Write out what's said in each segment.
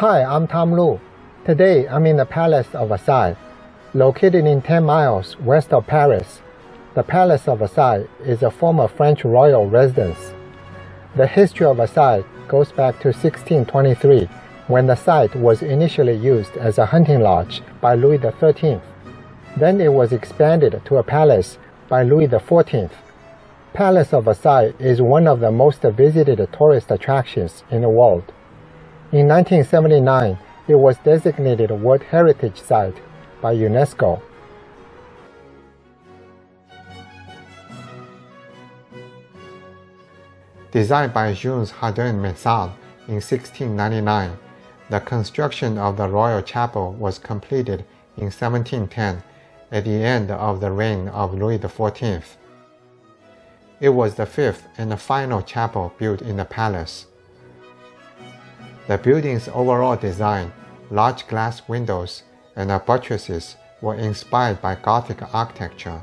Hi, I'm Tom Lu. Today I'm in the Palace of Versailles, located in 10 miles west of Paris. The Palace of Versailles is a former French royal residence. The history of Versailles goes back to 1623, when the site was initially used as a hunting lodge by Louis XIII. Then it was expanded to a palace by Louis XIV. Palace of Versailles is one of the most visited tourist attractions in the world. In 1979, it was designated a World Heritage Site by UNESCO. Designed by Jules Hardouin-Mansart in 1699, the construction of the Royal Chapel was completed in 1710 at the end of the reign of Louis XIV. It was the fifth and final chapel built in the palace. The building's overall design, large glass windows, and buttresses were inspired by Gothic architecture.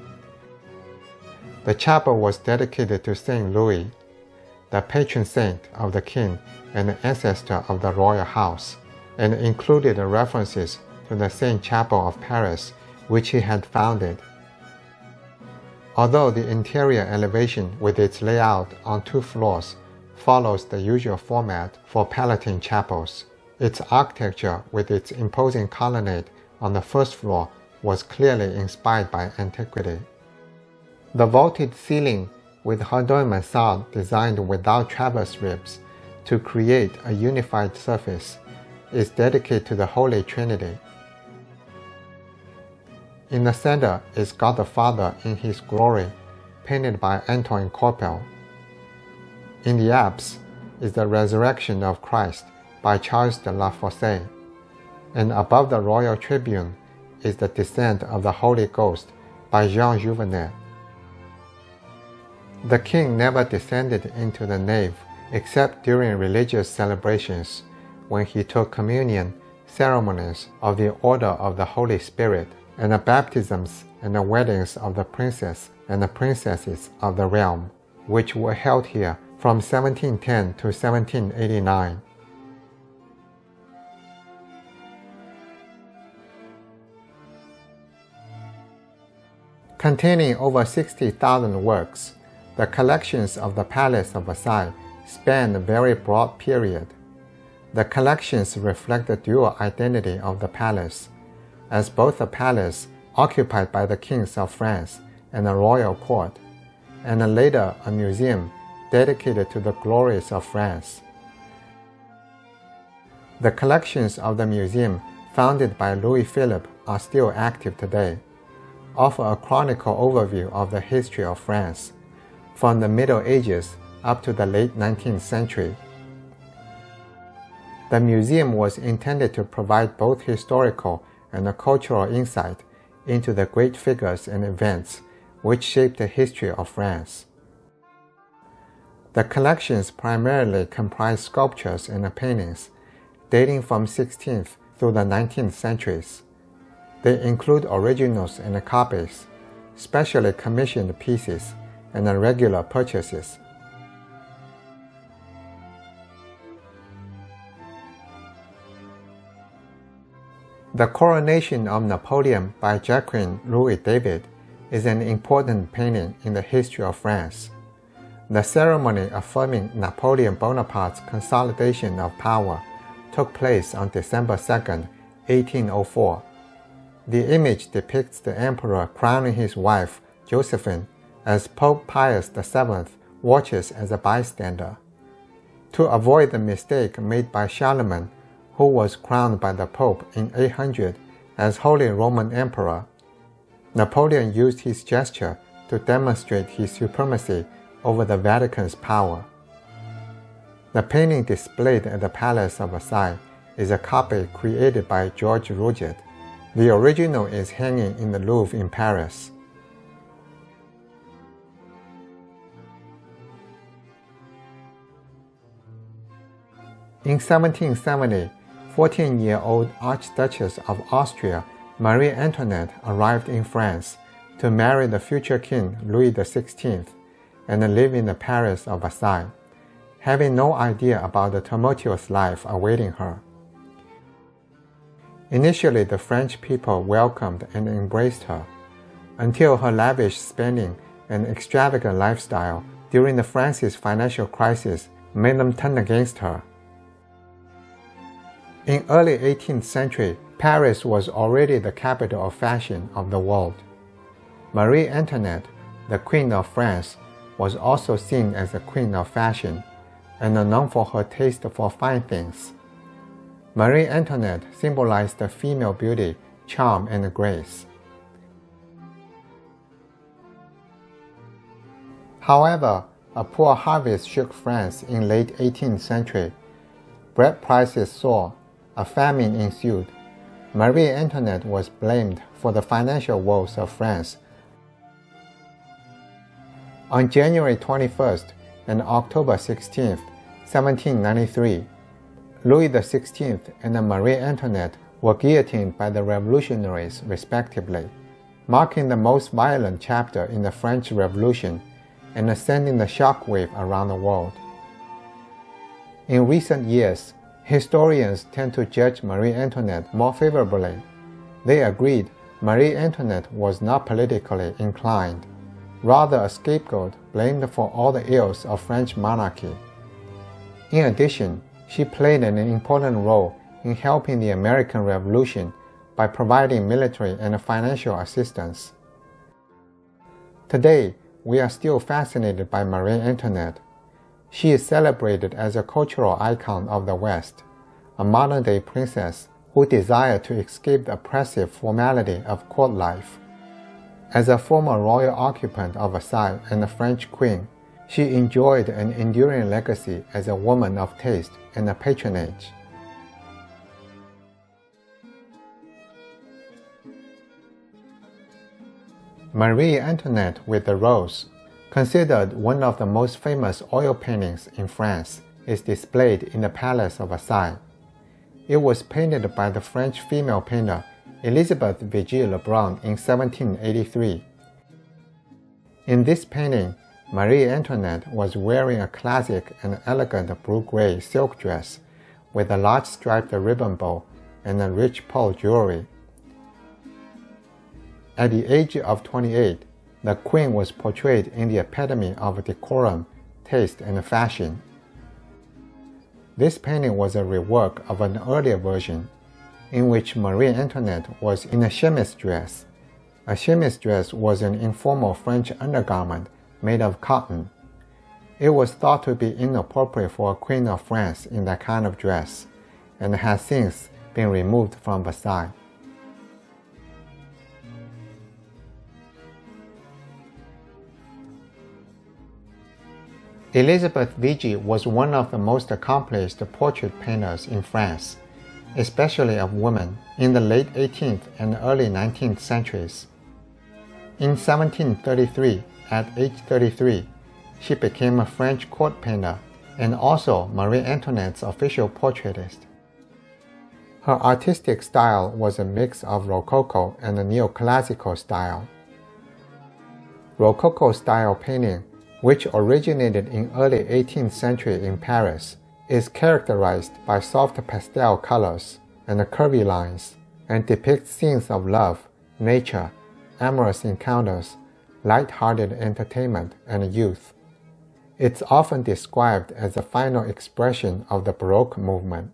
The chapel was dedicated to Saint Louis, the patron saint of the king and ancestor of the royal house, and included references to the Saint Chapel of Paris, which he had founded. Although the interior elevation with its layout on 2 floors follows the usual format for Palatine chapels, its architecture with its imposing colonnade on the first floor was clearly inspired by antiquity. The vaulted ceiling with Hardouin-Mansart designed without traverse ribs to create a unified surface is dedicated to the Holy Trinity. In the center is God the Father in His glory, painted by Antoine Coppel. In the apse is the Resurrection of Christ by Charles de la Fosse, and above the royal tribune is the Descent of the Holy Ghost by Jean Jouvenet. The king never descended into the nave except during religious celebrations, when he took communion, ceremonies of the Order of the Holy Spirit, and the baptisms and the weddings of the princess and the princesses of the realm, which were held here from 1710 to 1789. Containing over 60,000 works, the collections of the Palace of Versailles span a very broad period. The collections reflect the dual identity of the palace, as both a palace occupied by the kings of France and the royal court, and later a museum dedicated to the glories of France. The collections of the museum founded by Louis Philippe are still active today, offer a chronicle overview of the history of France, from the Middle Ages up to the late 19th century. The museum was intended to provide both historical and a cultural insight into the great figures and events which shaped the history of France. The collections primarily comprise sculptures and paintings dating from 16th through the 19th centuries. They include originals and copies, specially commissioned pieces, and regular purchases. The Coronation of Napoleon by Jacqueline Louis David is an important painting in the history of France. The ceremony affirming Napoleon Bonaparte's consolidation of power took place on December 2, 1804. The image depicts the emperor crowning his wife, Josephine, as Pope Pius VII watches as a bystander. To avoid the mistake made by Charlemagne, who was crowned by the Pope in 800 as Holy Roman Emperor, Napoleon used his gesture to demonstrate his supremacy over the Vatican's power. The painting displayed at the Palace of Versailles is a copy created by George Rouget. The original is hanging in the Louvre in Paris. In 1770, 14-year-old Archduchess of Austria Marie Antoinette arrived in France to marry the future king Louis XVI and live in the Palace of Versailles, having no idea about the tumultuous life awaiting her. Initially, the French people welcomed and embraced her, until her lavish spending and extravagant lifestyle during the French financial crisis made them turn against her. In early 18th century, Paris was already the capital of fashion of the world. Marie Antoinette, the Queen of France, was also seen as a queen of fashion and known for her taste for fine things. Marie Antoinette symbolized the female beauty, charm, and grace. However, a poor harvest shook France in late 18th century. Bread prices soared, a famine ensued. Marie Antoinette was blamed for the financial woes of France. On January 21st and October 16th, 1793, Louis XVI and Marie Antoinette were guillotined by the revolutionaries respectively, marking the most violent chapter in the French Revolution and sending the shockwave around the world. In recent years, historians tend to judge Marie Antoinette more favorably. They agreed Marie Antoinette was not politically inclined, rather a scapegoat blamed for all the ills of French monarchy. In addition, she played an important role in helping the American Revolution by providing military and financial assistance. Today, we are still fascinated by Marie Antoinette. She is celebrated as a cultural icon of the West, a modern-day princess who desired to escape the oppressive formality of court life. As a former royal occupant of Versailles and a French queen, she enjoyed an enduring legacy as a woman of taste and patronage. Marie Antoinette with the Rose, considered one of the most famous oil paintings in France, is displayed in the Palace of Versailles. It was painted by the French female painter Elizabeth Vigée Lebrun in 1783. In this painting, Marie Antoinette was wearing a classic and elegant blue-gray silk dress with a large striped ribbon bow and a rich pearl jewelry. At the age of 28, the queen was portrayed in the epitome of decorum, taste, and fashion. This painting was a rework of an earlier version, in which Marie Antoinette was in a chemise dress. A chemise dress was an informal French undergarment made of cotton. It was thought to be inappropriate for a queen of France in that kind of dress, and has since been removed from Versailles. Elizabeth Vigée was one of the most accomplished portrait painters in France, especially of women, in the late 18th and early 19th centuries. In 1733, at age 33, she became a French court painter and also Marie Antoinette's official portraitist. Her artistic style was a mix of Rococo and the Neoclassical style. Rococo style painting, which originated in early 18th century in Paris, is characterized by soft pastel colors and curvy lines, and depicts scenes of love, nature, amorous encounters, light-hearted entertainment, and youth. It's often described as the final expression of the Baroque movement.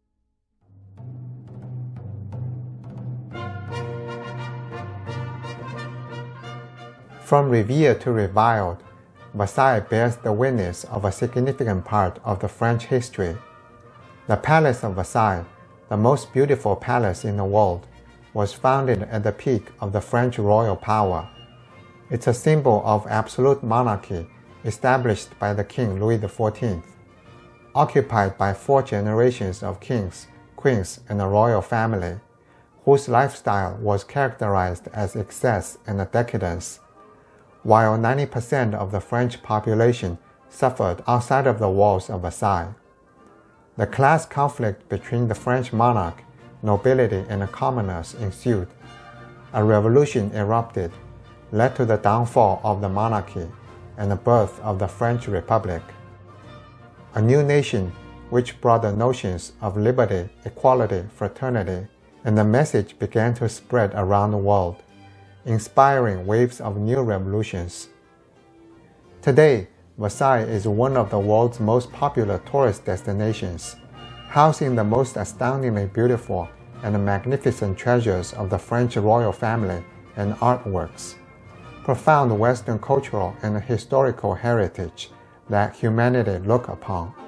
From revered to reviled, Versailles bears the witness of a significant part of the French history. The Palace of Versailles, the most beautiful palace in the world, was founded at the peak of the French royal power. It's a symbol of absolute monarchy established by the King Louis XIV, occupied by 4 generations of kings, queens, and a royal family, whose lifestyle was characterized as excess and decadence, while 90% of the French population suffered outside of the walls of Versailles. The class conflict between the French monarch, nobility, and commoners ensued. A revolution erupted, led to the downfall of the monarchy and the birth of the French Republic, a new nation which brought the notions of liberty, equality, fraternity, and the message began to spread around the world, inspiring waves of new revolutions. Today, Versailles is one of the world's most popular tourist destinations, housing the most astoundingly beautiful and magnificent treasures of the French royal family and artworks, profound Western cultural and historical heritage that humanity look upon.